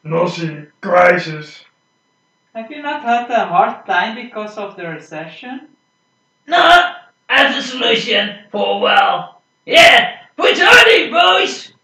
Nosie, crisis. Have you not had a hard time because of the recession? No, I have a solution for a while. Yeah, returning, boys!